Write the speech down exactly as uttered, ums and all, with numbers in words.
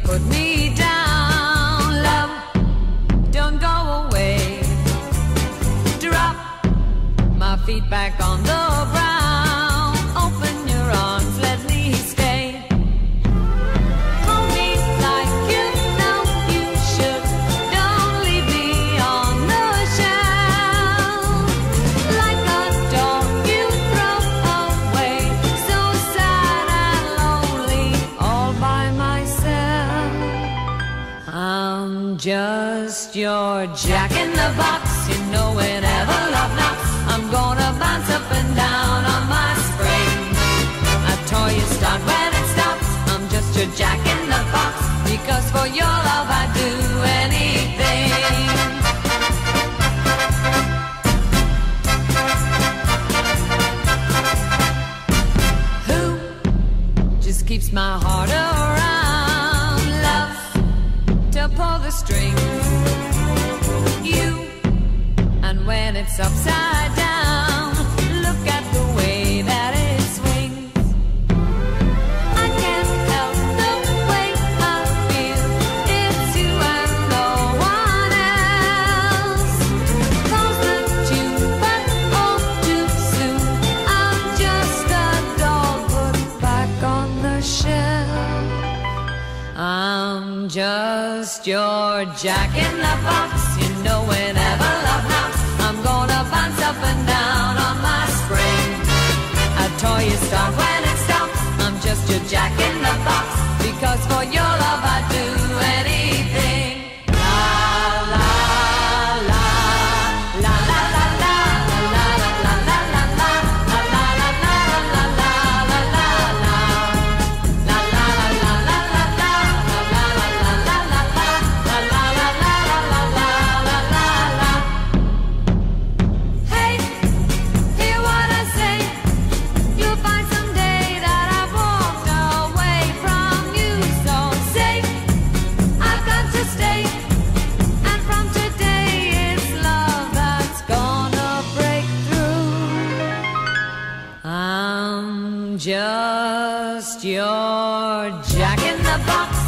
put me down. Love, don't go away. Drop my feet back on the ground. Open your arms, let me stay. Hold me like you know you should. Don't leave me on the shelf. Like a dog you throw away. So sad and lonely, all by myself. I'm just your jack in the box. You know whenever love knocks, I'm gonna bounce up and down on my spring. A toy you start when it stops. I'm just your jack in the box, because for your love I'd do anything. Who just keeps my heart around? Love to pull the strings. You, and when it's upside down, look at the way that it swings. I can't help the way I feel. It's you and no one else. Close the tune, but oh too soon. I'm just a doll put back on the shelf. I'm just your jack in the box. You know whenever love knocks, I'm gonna bounce up and down on my spring. A toy you start when it stops. I'm just your jack in the box, because for your love I'd do anything. La la la la la la la la la la la la la la la la la la la la. La la la la la la la la la la la la la la la la la. Hey, hear what I say. You'll find someday that I've walked away from you. So say I've got to stay. And from today it's love that's gonna break through. I'm just your jack in the box.